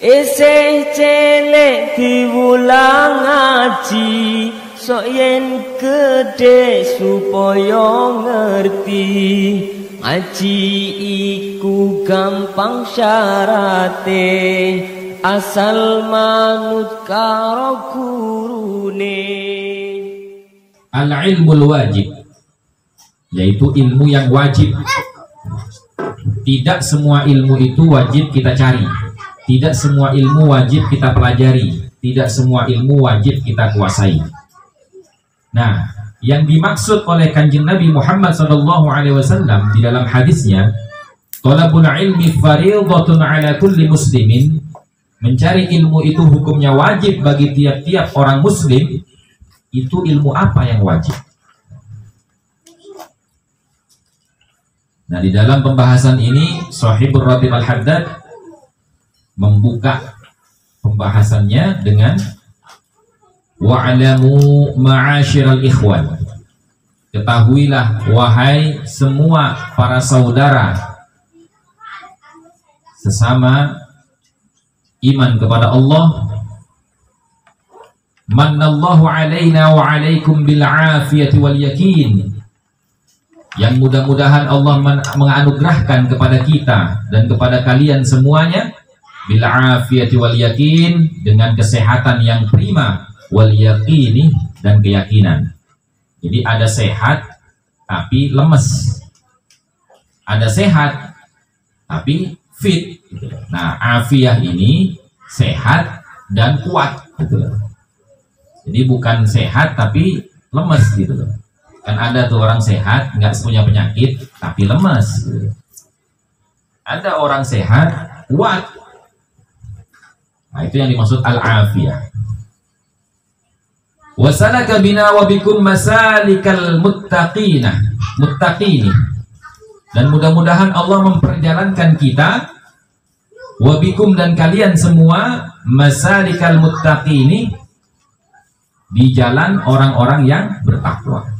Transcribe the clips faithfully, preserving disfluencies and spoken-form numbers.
Isih celek diwulang ngaji, sok yen gede supaya ngerti. Ngaji iku gampang syarate, asal manut karo gurune. Al-ilmul wajib, yaitu ilmu yang wajib. Tidak semua ilmu itu wajib kita cari. Tidak semua ilmu wajib kita pelajari. Tidak semua ilmu wajib kita kuasai. Nah, yang dimaksud oleh Kanjeng Nabi Muhammad sallallahu alaihi wasallam di dalam hadisnya, talabul ilmi fardhatun ala kulli muslimin, mencari ilmu itu hukumnya wajib bagi tiap-tiap orang muslim. Itu ilmu apa yang wajib? Nah, di dalam pembahasan ini Shahibur Ratib Al-Haddad membuka pembahasannya dengan wa'alamu ma'asyiral ikhwan, ketahuilah wahai semua para saudara sesama iman kepada Allah, manallahu alaina wa alaikum bil afiyati wal yakin, yang mudah-mudahan Allah menganugerahkan kepada kita dan kepada kalian semuanya bil afiyati wal yakin, dengan kesehatan yang prima, wal yakini, dan keyakinan. Jadi ada sehat tapi lemes, ada sehat tapi fit gitu. Nah, afiyah ini sehat dan kuat gitu. Jadi bukan sehat tapi lemes gitu loh. Kan ada tuh orang sehat nggak punya penyakit tapi lemes gitu. Ada orang sehat kuat. Nah, itu yang dimaksud al-afiyah. Wasalaka bina wa bikum masalikal muttaqina, muttaqini. Dan mudah-mudahan Allah memperjalankan kita, wa bikum, dan kalian semua, masalikal muttaqini, di jalan orang-orang yang bertakwa.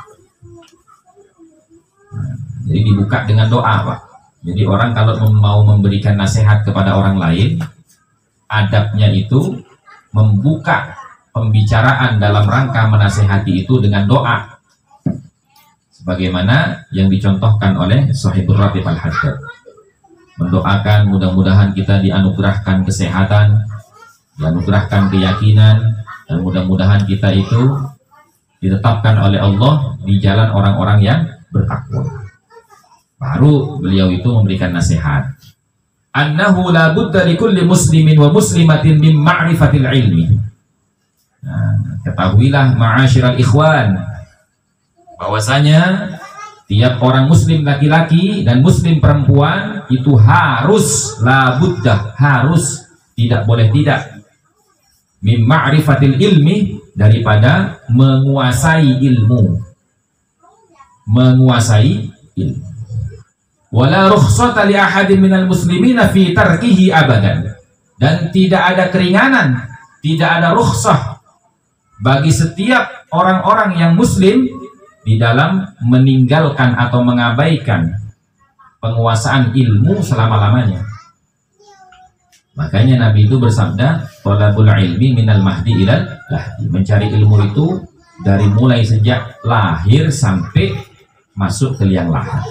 Nah, jadi dibuka dengan doa, Pak. Jadi orang kalau mau memberikan nasihat kepada orang lain, adabnya itu membuka pembicaraan dalam rangka menasehati itu dengan doa, sebagaimana yang dicontohkan oleh Shahibur Ratib Al-Haddad. Mendoakan mudah-mudahan kita dianugerahkan kesehatan, dianugerahkan keyakinan, dan mudah-mudahan kita itu ditetapkan oleh Allah di jalan orang-orang yang bertakwa. Baru beliau itu memberikan nasihat. Annahu la budda li kulli muslimin wa muslimatin min ma'rifatil ilmi. Nah, ketahuilah ma'asyiral ikhwan, bahwasanya tiap orang muslim laki-laki dan muslim perempuan itu harus, la budda, harus, tidak boleh tidak, min ma'rifatil ilmi, daripada menguasai ilmu. Menguasai ilmu. Wala rukhsata li ahadin minal muslimina fi tarkihi abadan, dan tidak ada keringanan, tidak ada rukhsah bagi setiap orang-orang yang muslim di dalam meninggalkan atau mengabaikan penguasaan ilmu selama-lamanya. Makanya Nabi itu bersabda, talabul ilmi minal mahdi ilal lahdi, mencari ilmu itu dari mulai sejak lahir sampai masuk ke liang lahat.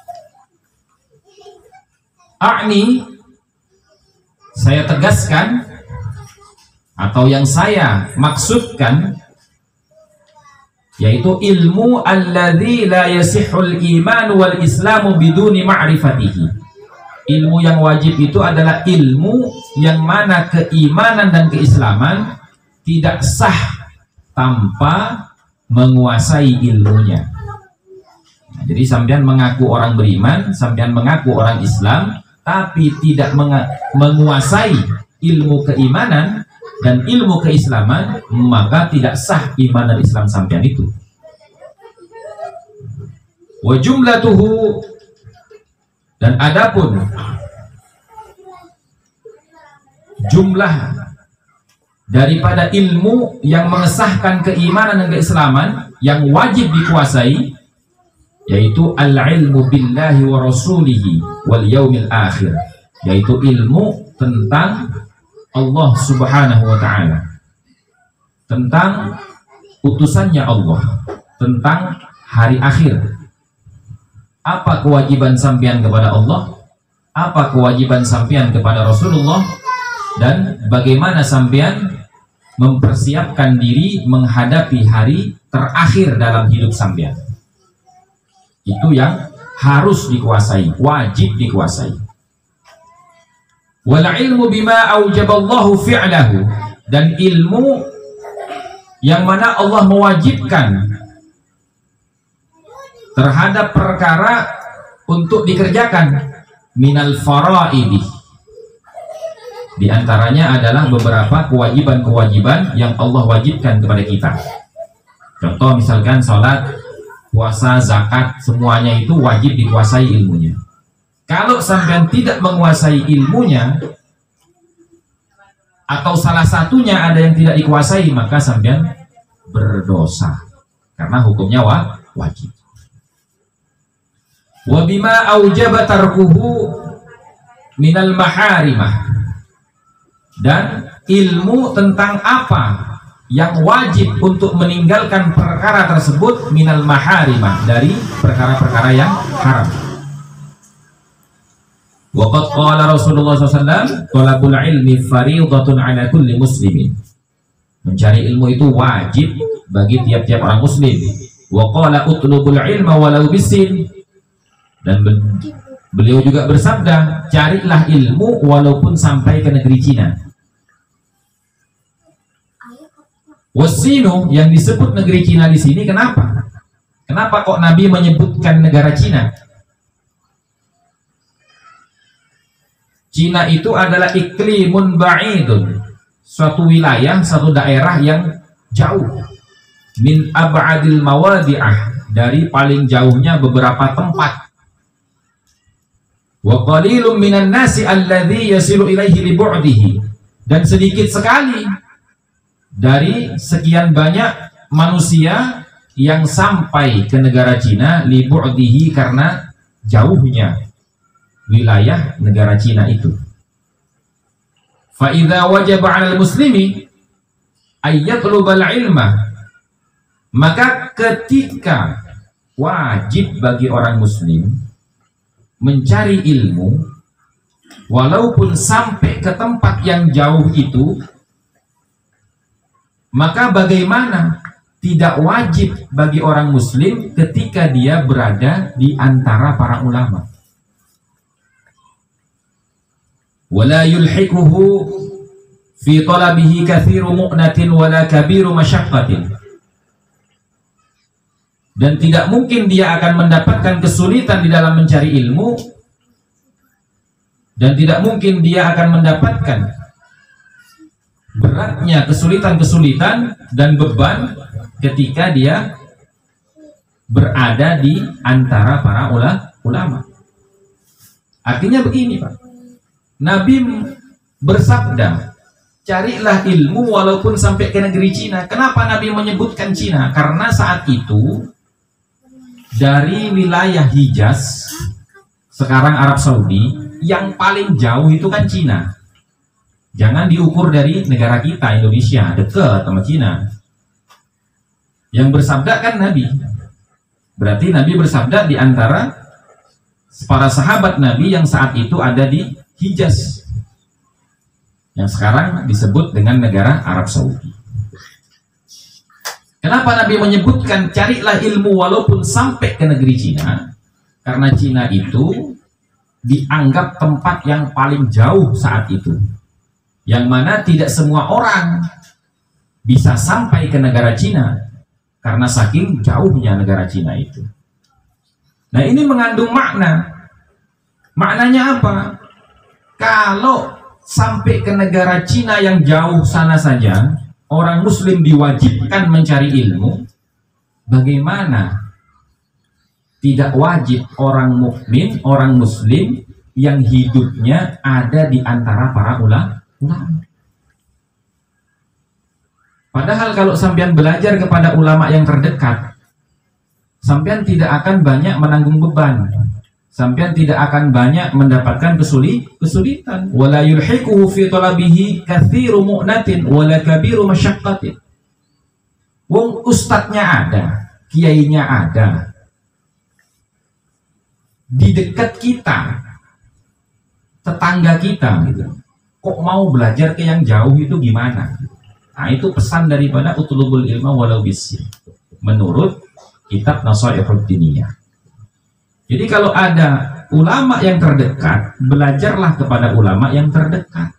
A'ni, saya tegaskan, atau yang saya maksudkan, yaitu ilmu alladzi la yasihul iman wal islamu biduni ma'rifatihi. Ilmu yang wajib itu adalah ilmu yang mana keimanan dan keislaman tidak sah tanpa menguasai ilmunya. Nah, jadi sampean mengaku orang beriman, sampean mengaku orang Islam, tapi tidak menguasai ilmu keimanan dan ilmu keislaman, maka tidak sah iman dan Islam sampean itu. Wa jumlatuhu, dan adapun jumlah daripada ilmu yang mengesahkan keimanan dan keislaman yang wajib dikuasai, yaitu al-ilmu billahi wa rasulihi wal yaumil akhir, yaitu ilmu tentang Allah Subhanahu wa ta'ala, tentang utusannya Allah, tentang hari akhir. Apa kewajiban sampean kepada Allah, apa kewajiban sampean kepada Rasulullah, dan bagaimana sampean mempersiapkan diri menghadapi hari terakhir dalam hidup sampean. Itu yang harus dikuasai, wajib dikuasai. Wal ilmu bima aujaballahu fi'lahu, dan ilmu yang mana Allah mewajibkan terhadap perkara untuk dikerjakan, minal faraidi, di antaranya adalah beberapa kewajiban-kewajiban yang Allah wajibkan kepada kita. Contoh misalkan sholat, puasa, zakat, semuanya itu wajib dikuasai ilmunya. Kalau sampean tidak menguasai ilmunya, atau salah satunya ada yang tidak dikuasai, maka sampean berdosa, karena hukumnya wajib. Wa bima aujaba tarkuhu minal maharimah, dan ilmu tentang apa yang wajib untuk meninggalkan perkara tersebut, minal maharimah, dari perkara-perkara yang haram. Waqad qala Rasulullah sallallahu alaihi wasallam, thalabul ilmi fariidatun ala kulli muslimin, mencari ilmu itu wajib bagi tiap-tiap orang muslim. Wa qala utlubul ilma walau bisin, dan beliau juga bersabda, carilah ilmu walaupun sampai ke negeri Cina. Wasinu, yang disebut negeri Cina di sini, kenapa? Kenapa kok Nabi menyebutkan negara Cina? Cina itu adalah iklimun ba'idun, suatu wilayah, satu daerah yang jauh, min ab'adil mawadi'ah, dari paling jauhnya beberapa tempat. Wa qalilum minan nasi alladhi yasilu ilaihi li bu'dihi, dan sedikit sekali dari sekian banyak manusia yang sampai ke negara Cina li bu'dihi, karena jauhnya wilayah negara Cina itu. Fa idza wajaba 'alal muslimi ayyatlubal ilma, maka ketika wajib bagi orang muslim mencari ilmu walaupun sampai ke tempat yang jauh itu, maka bagaimana tidak wajib bagi orang muslim ketika dia berada di antara para ulama. Wala yulhikuhu fi talabihi kathiru mu'natin wala kabiru masyaqqatin, dan tidak mungkin dia akan mendapatkan kesulitan di dalam mencari ilmu, dan tidak mungkin dia akan mendapatkan beratnya kesulitan-kesulitan dan beban ketika dia berada di antara para ulama. Artinya begini, Pak, Nabi bersabda, carilah ilmu walaupun sampai ke negeri Cina. Kenapa Nabi menyebutkan Cina? Karena saat itu dari wilayah Hijaz, sekarang Arab Saudi, yang paling jauh itu kan Cina. Jangan diukur dari negara kita, Indonesia, dekat sama Cina. Yang bersabda kan Nabi. Berarti Nabi bersabda di antara para sahabat Nabi yang saat itu ada di Hijaz, yang sekarang disebut dengan negara Arab Saudi. Kenapa Nabi menyebutkan carilah ilmu walaupun sampai ke negeri Cina? Karena Cina itu dianggap tempat yang paling jauh saat itu, yang mana tidak semua orang bisa sampai ke negara Cina karena saking jauhnya negara Cina itu. Nah, ini mengandung makna. Maknanya apa? Kalau sampai ke negara Cina yang jauh sana saja orang muslim diwajibkan mencari ilmu, bagaimana tidak wajib orang mukmin, orang muslim yang hidupnya ada di antara para ulama? Padahal kalau sampean belajar kepada ulama yang terdekat, sampean tidak akan banyak menanggung beban. sampean tidak akan banyak mendapatkan kesulit, kesulitan. Wala yulhiquhu fi talabihi katsiru mu'natin wala kabiru masyaqqatin. Wong ustadznya ada, kiainya ada, di dekat kita, tetangga kita gitu. Kok mau belajar ke yang jauh itu gimana? Nah, itu pesan daripada utlubul ilma walau bisir menurut kitab Nasaihud Diniyah. Jadi kalau ada ulama yang terdekat, belajarlah kepada ulama yang terdekat.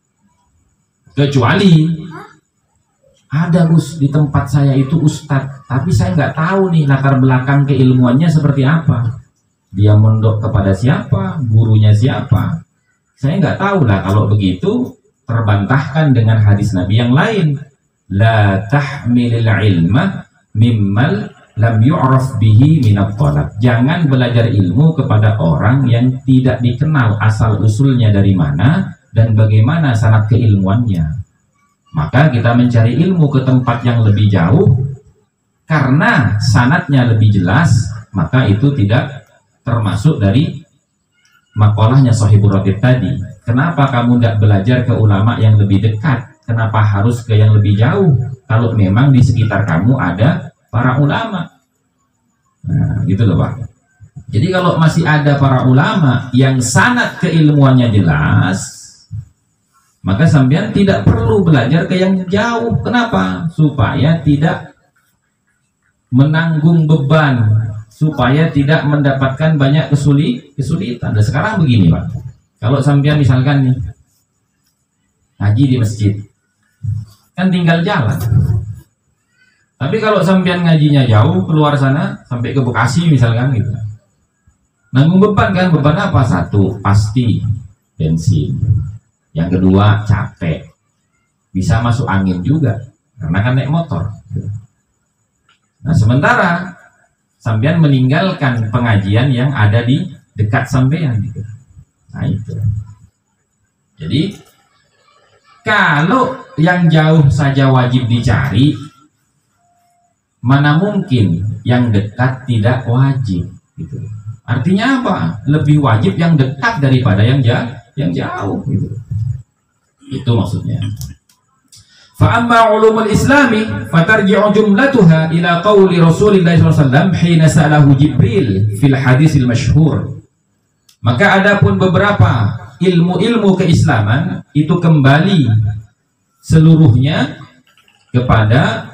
Kecuali ada Gus di tempat saya itu ustadz, tapi saya nggak tahu nih latar belakang keilmuannya seperti apa. Dia mondok kepada siapa, gurunya siapa. Saya nggak tahu lah. Kalau begitu terbantahkan dengan hadis Nabi yang lain. La tahmilil ilma mimmal lam yu'raf bihi minat talab. Jangan belajar ilmu kepada orang yang tidak dikenal asal usulnya dari mana dan bagaimana sanad keilmuannya. Maka kita mencari ilmu ke tempat yang lebih jauh karena sanadnya lebih jelas, maka itu tidak termasuk dari makolahnya Shahibur Ratib tadi. Kenapa kamu tidak belajar ke ulama yang lebih dekat? Kenapa harus ke yang lebih jauh? Kalau memang di sekitar kamu ada para ulama. Nah, gitu loh Pak. Jadi kalau masih ada para ulama yang sanad keilmuannya jelas, maka sampean tidak perlu belajar ke yang jauh. Kenapa? Supaya tidak menanggung beban, supaya tidak mendapatkan banyak kesulit, kesulitan. Dan sekarang begini Pak, kalau sampean misalkan nih ngaji di masjid, kan tinggal jalan. Tapi kalau sampean ngajinya jauh keluar sana, sampai ke Bekasi misalkan gitu, nanggung beban kan? Beban apa? Satu, pasti bensin. Yang kedua, capek. Bisa masuk angin juga, karena kan naik motor. Nah sementara sampean meninggalkan pengajian yang ada di dekat sampean gitu. Nah itu. Jadi kalau yang jauh saja wajib dicari, mana mungkin yang dekat tidak wajib gitu. Artinya apa? Lebih wajib yang dekat daripada yang jauh, yang jauh gitu. Itu maksudnya. Fa amma ulumul islami fatarji'u jumlatuha ila qauli Rasulillah sallallahu alaihi wasallam hina sa'alahu Jibril fil hadisil masyhur. Maka adapun beberapa ilmu-ilmu keislaman itu kembali seluruhnya kepada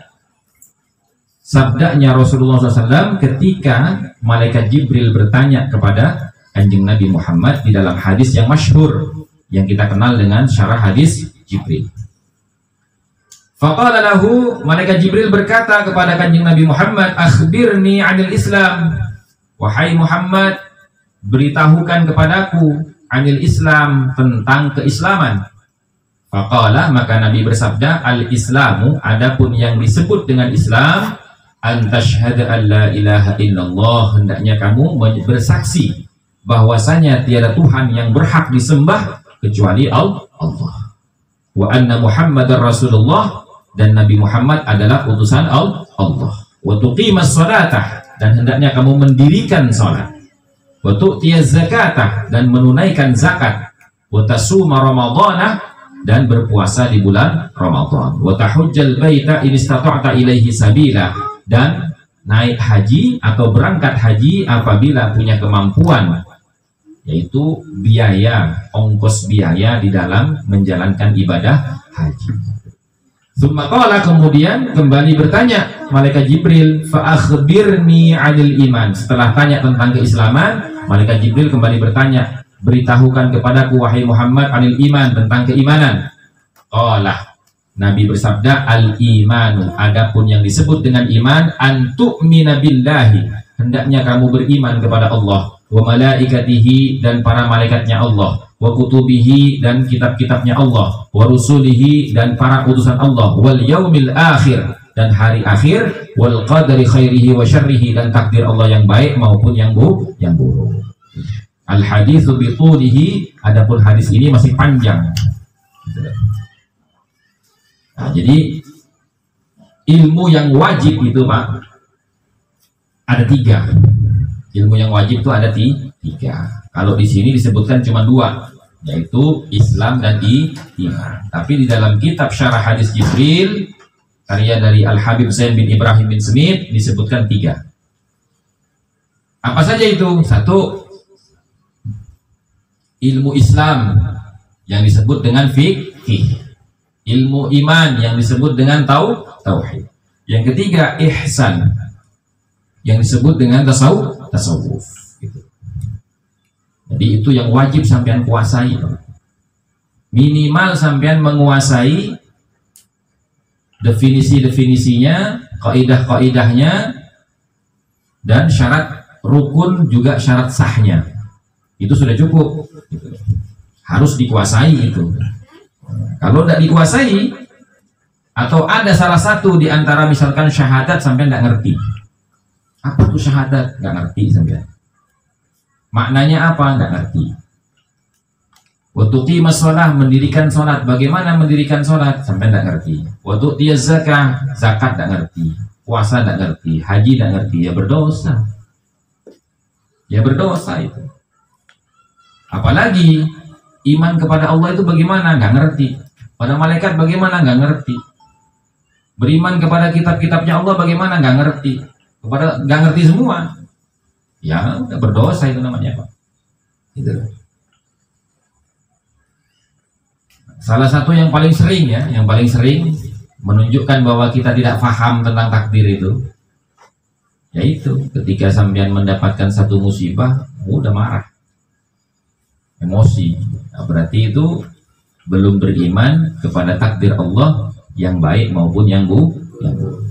sabdanya Rasulullah sallallahu alaihi wasallam ketika malaikat Jibril bertanya kepada Kanjeng Nabi Muhammad di dalam hadis yang masyhur yang kita kenal dengan syarah hadis Jibril. Faqala lahu, malaikat Jibril berkata kepada Kanjeng Nabi Muhammad, akhbirni 'anil Islam. Wahai Muhammad, beritahukan kepadaku 'anil Islam, tentang keislaman. Faqala, maka Nabi bersabda, al-Islamu, adapun yang disebut dengan Islam, an tashhadu an la ilaha illallah, hendaknya kamu bersaksi bahwasanya tiada Tuhan yang berhak disembah kecuali Allah. Wa anna Muhammadar Rasulullah, dan Nabi Muhammad adalah utusan Allah. Wa tuqimas salatah, dan hendaknya kamu mendirikan salat. Wa tu'tiyaz zakatah, dan menunaikan zakat. Wa tasuma ramadhanah, dan berpuasa di bulan Ramadan. Wa tahujjal baita in istata'ta ilaihi sabila, dan naik haji atau berangkat haji apabila punya kemampuan, yaitu biaya, ongkos biaya di dalam menjalankan ibadah haji. Tsumma kemudian kembali bertanya malaikat Jibril, fa akhbirni 'anil iman. Setelah tanya tentang keislaman, malaikat Jibril kembali bertanya, beritahukan kepadaku wahai Muhammad 'anil iman, tentang keimanan. Qala, Nabi bersabda, al imanu, adapun yang disebut dengan iman, an tu'mina billahi, hendaknya kamu beriman kepada Allah, wa malaikatihi, dan para malaikatnya Allah, wa kutubihi, dan kitab-kitabnya Allah, wa rusulihi, dan para utusan Allah, wal yaumil akhir, dan hari akhir, wal qadari khairihi wa syarrihi, dan takdir Allah yang baik maupun yang buruk, yang buruk. Al haditsu bi tulihi, adapun hadis ini masih panjang. Nah, jadi ilmu yang wajib itu Pak ada tiga. Ilmu yang wajib itu ada tiga. Kalau di sini disebutkan cuma dua, yaitu Islam dan iman. Tapi di dalam kitab Syarah Hadis Jibril karya dari Al-Habib Zain bin Ibrahim bin Smith disebutkan tiga. Apa saja itu? Satu, ilmu Islam yang disebut dengan fikih, ilmu iman yang disebut dengan tau tauhid. Yang ketiga, ihsan yang disebut dengan tasawuf. tasawuf. Gitu. Jadi itu yang wajib sampean kuasai. Minimal sampean menguasai definisi-definisinya, kaidah-kaidahnya, dan syarat rukun juga syarat sahnya. Itu sudah cukup. Harus dikuasai itu. Kalau tidak dikuasai, atau ada salah satu di antara misalkan syahadat sampai tidak ngerti. Apa tuh syahadat? Nggak ngerti sampai. Maknanya apa? Nggak ngerti. Waktu qiyamah sholat, mendirikan sholat. Bagaimana mendirikan sholat? Sampai tidak ngerti. Waktu dia zakah, zakat tidak ngerti. Puasa tidak ngerti. Haji tidak ngerti. Ya berdosa. Ya berdosa itu. Apalagi iman kepada Allah itu bagaimana? Nggak ngerti. Pada malaikat bagaimana? Nggak ngerti. Beriman kepada kitab-kitabnya Allah bagaimana? Nggak ngerti. Kepada nggak ngerti semua. Ya udah berdosa itu namanya Pak. Gitu. Salah satu yang paling sering ya, yang paling sering menunjukkan bahwa kita tidak paham tentang takdir itu, yaitu ketika sampean mendapatkan satu musibah, udah marah, emosi. Nah, berarti itu belum beriman kepada takdir Allah yang baik maupun yang buruk. Yang buruk.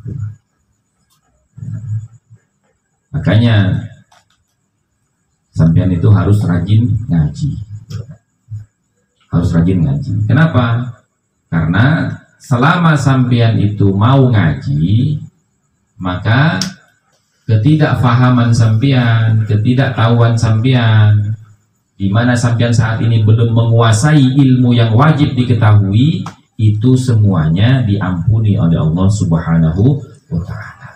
Makanya sampean itu harus rajin ngaji. Harus rajin ngaji. Kenapa? Karena selama sampean itu mau ngaji, maka ketidakfahaman sampean, ketidaktahuan sampean, di mana sampean saat ini belum menguasai ilmu yang wajib diketahui, itu semuanya diampuni oleh Allah Subhanahu wa Ta'ala.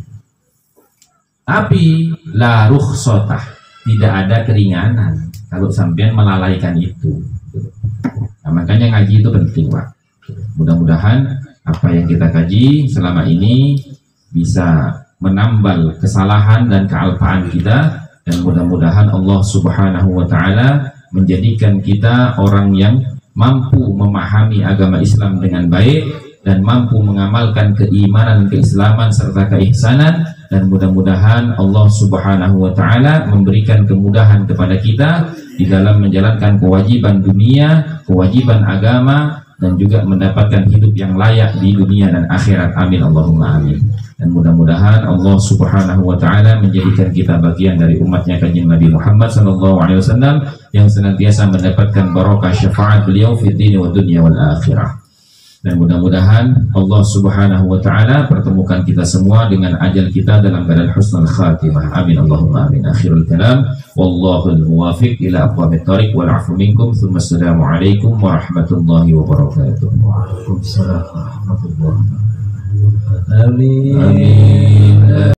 Tapi la rukhsatah, tidak ada keringanan kalau sampean melalaikan itu. Nah, makanya ngaji itu penting, Pak. Mudah-mudahan apa yang kita kaji selama ini bisa menambal kesalahan dan kealpaan kita, dan mudah-mudahan Allah Subhanahu wa Ta'ala menjadikan kita orang yang mampu memahami agama Islam dengan baik dan mampu mengamalkan keimanan, keislaman serta keihsanan, dan mudah-mudahan Allah Subhanahu wa Ta'ala memberikan kemudahan kepada kita di dalam menjalankan kewajiban dunia, kewajiban agama, dan juga mendapatkan hidup yang layak di dunia dan akhirat. Amin Allahumma amin. Dan mudah-mudahan Allah Subhanahu wa Ta'ala menjadikan kita bagian dari umatnya Kanjeng Nabi Muhammad sallallahu alaihi wasallam yang senantiasa mendapatkan barokah syafaat beliau fid dini wa dunya wal akhirah. Dan mudah-mudahan Allah Subhanahu wa Ta'ala pertemukan kita semua dengan ajal kita dalam keadaan husnul khatimah. Amin Allahumma amin. Akhirul kalam, wallahul muwafiq ila aqwamit thariq, wal afu minkum. Tsumma assalamu alaikum warahmatullahi wabarakatuh. Waalaikumsalam warahmatullahi wabarakatuh. Amin. Amin.